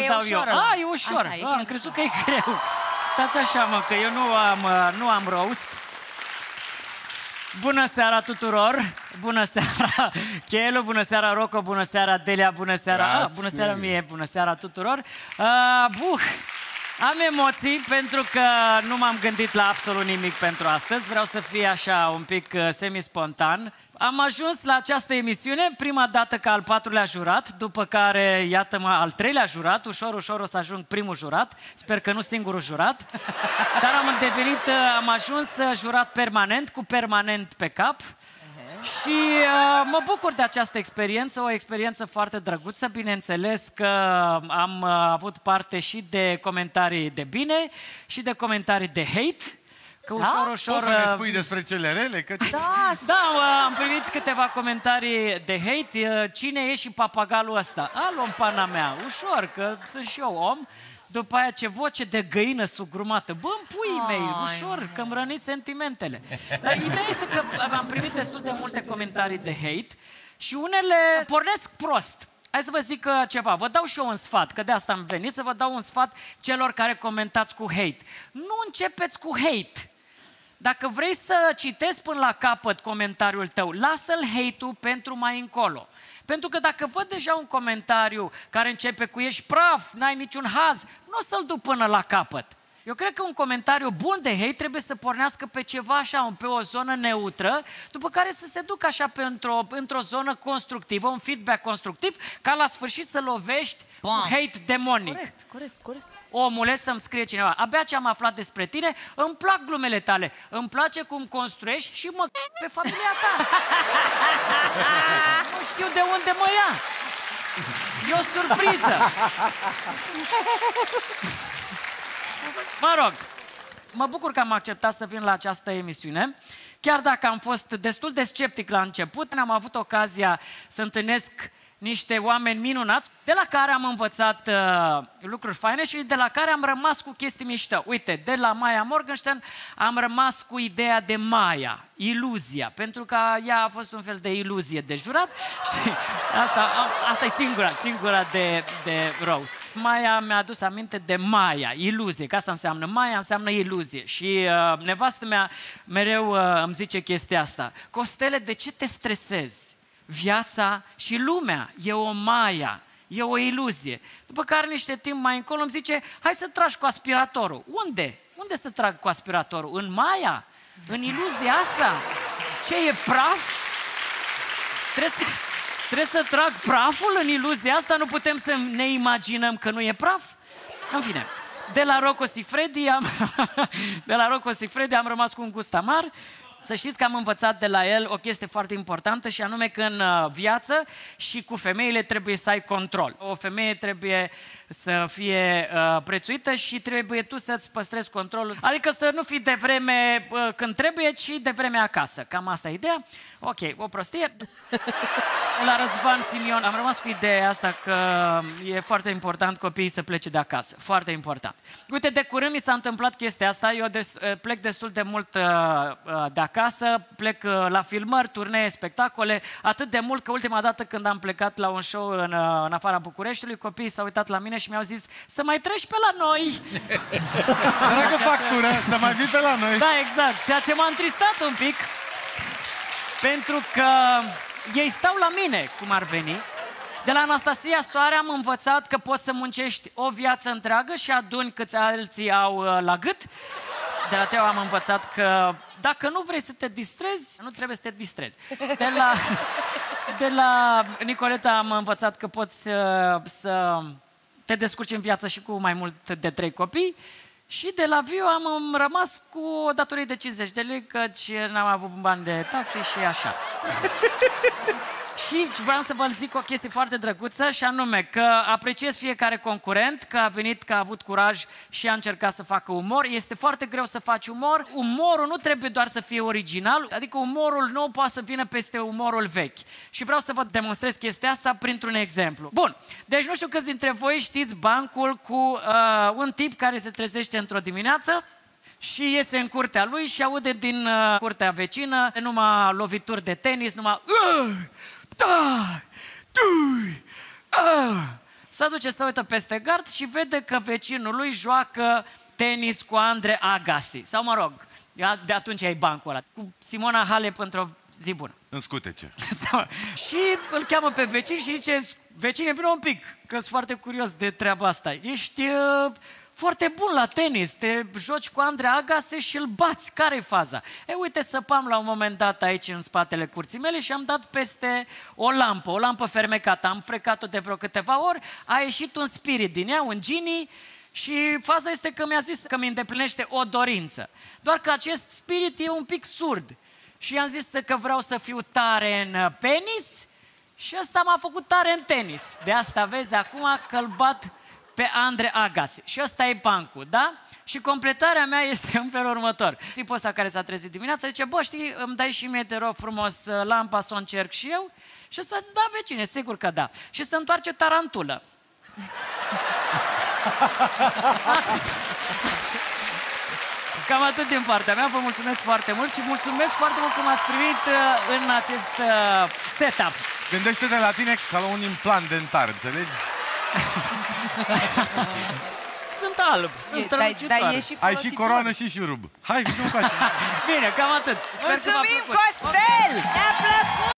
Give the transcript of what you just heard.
dau eu. E ușor. Am crezut că e greu. Stați așa, mă, că eu nu am roast. Bună seara tuturor! Bună seara, Chelu, bună seara, Rocco, bună seara, Delia, bună seara... bună seara mie, bună seara tuturor! Am emoții pentru că nu m-am gândit la absolut nimic pentru astăzi. Vreau să fie așa un pic semi-spontan. Am ajuns la această emisiune prima dată ca al 4-lea jurat, după care, iată-mă, al 3-lea jurat. Ușor, ușor o să ajung primul jurat. Sper că nu singurul jurat. Dar am ajuns jurat permanent, cu permanent pe cap. Și mă bucur de această experiență, o experiență foarte drăguță. Bineînțeles că am avut parte și de comentarii de bine și de comentarii de hate. Că ușor, ușor... Poți să ne spui despre cele rele? Că... am primit câteva comentarii de hate. Cine e și papagalul ăsta? Luăm pana mea, ușor, că sunt și eu om. După aia ce voce de găină sugrumată. Bă-mi puii mei, ușor, că îmi răni sentimentele. Dar ideea este că am primit destul de multe comentarii de hate și unele pornesc prost. Hai să vă zic ceva, vă dau și eu un sfat, că de asta am venit, să vă dau un sfat celor care comentați cu hate. Nu începeți cu hate. Dacă vrei să citezi până la capăt comentariul tău, lasă-l hate-ul pentru mai încolo. Pentru că dacă văd deja un comentariu care începe cu ești praf, n-ai niciun haz, nu o să-l duc până la capăt. Eu cred că un comentariu bun de hate trebuie să pornească pe ceva așa, pe o zonă neutră, după care să se ducă așa într-o zonă constructivă, un feedback constructiv, ca la sfârșit să lovești un hate demonic. Corect. Omule, să-mi scrie cineva, abia ce am aflat despre tine, îmi plac glumele tale, îmi place cum construiești și mă pe familia ta. Nu știu de unde mă ia. E o surpriză. Mă rog, mă bucur că am acceptat să vin la această emisiune. Chiar dacă am fost destul de sceptic la început, am avut ocazia să întâlnesc niște oameni minunați, de la care am învățat lucruri faine și de la care am rămas cu chestii mișto. Uite, de la Maya Morgenstern am rămas cu ideea de Maya, iluzia, pentru că ea a fost un fel de iluzie de jurat și asta e singura de roast. Maya mi-a adus aminte de Maya, iluzie, că asta înseamnă Maya, înseamnă iluzie. Și nevastă mea mereu îmi zice chestia asta. Costele, de ce te stresezi? Viața și lumea e o maia, e o iluzie. După care niște timp mai încolo îmi zice, hai să tragi cu aspiratorul. Unde? Unde să trag cu aspiratorul? În maia? În iluzia asta? Ce e praf? Trebuie să trag praful în iluzia asta? Nu putem să ne imaginăm că nu e praf? În fine, de la Rocco Siffredi am rămas cu un gust amar. Să știți că am învățat de la el o chestie foarte importantă și anume că în viață și cu femeile trebuie să ai control. O femeie trebuie să fie prețuită și trebuie tu să-ți păstrezi controlul. Adică să nu fii de vreme când trebuie, ci de vreme acasă. Cam asta e ideea. Ok, o prostie. La Răzvan Simion am rămas cu ideea asta că e foarte important copiii să plece de acasă. Foarte important. Uite, de curând mi s-a întâmplat chestia asta. Eu plec destul de mult de acasă, plec la filmări, turnee, spectacole, atât de mult că ultima dată când am plecat la un show în afara Bucureștiului, copiii s-au uitat la mine și mi-au zis să mai treci pe la noi. Dragă factură, să mai vii pe la noi. Da, exact. Ceea ce m-a întristat un pic, pentru că ei stau la mine, cum ar veni. De la Anastasia Soare am învățat că poți să muncești o viață întreagă și aduni câți alții au la gât. De la Teo am învățat că dacă nu vrei să te distrezi, nu trebuie să te distrezi. De la Nicoleta am învățat că poți să te descurci în viață și cu mai mult de 3 copii. Și de la Viu am rămas cu o datorie de 50 de lei, căci n-am avut bani de taxe și așa. Și vreau să vă zic o chestie foarte drăguță și anume că apreciez fiecare concurent, că a venit, că a avut curaj și a încercat să facă umor. Este foarte greu să faci umor. Umorul nu trebuie doar să fie original, adică umorul nou poate să vină peste umorul vechi. Și vreau să vă demonstrez chestia asta printr-un exemplu. Bun, deci nu știu câți dintre voi știți bancul cu un tip care se trezește într-o dimineață și iese în curtea lui și aude din curtea vecină numai lovituri de tenis, numai... Se duce să uită peste gard și vede că vecinul lui joacă tenis cu Andre Agassi. Sau mă rog, de atunci ai bancul ăla. Cu Simona Halep într-o zi bună. În scutece. Și îl cheamă pe vecin și zice: vecine, vină un pic, că sunt foarte curios de treaba asta. Ești foarte bun la tenis, te joci cu Andre Agassi și îl bați. Care-i faza? Uite, săpam la un moment dat aici în spatele curții mele și am dat peste o lampă fermecată. Am frecat-o de vreo câteva ori, a ieșit un spirit din ea, un genie, și faza este că mi-a zis că mi îndeplinește o dorință. Doar că acest spirit e un pic surd. Și i-am zis că vreau să fiu tare în penis și ăsta m-a făcut tare în tenis. De asta vezi acum că îl bat pe Andre Agassi. Și ăsta e bancul, da? Și completarea mea este în felul următor. Tipul ăsta care s-a trezit dimineața zice: bă, știi, îmi dai și mie, te rog frumos, lampa să o încerc și eu? Și ăsta zice: da, vecine, sigur că da. Și se întoarce tarantulă. Cam atât din partea mea, vă mulțumesc foarte mult și mulțumesc foarte mult că m-ați primit în acest setup. Gândește-te la tine ca la un implant dentar, înțelegi? Sunt alb, sunt strălucitor. Ai și coroană și șurub. Hai, nu faci. Bine, cam atât. Mulțumim, Costel! Ne-a plăcut!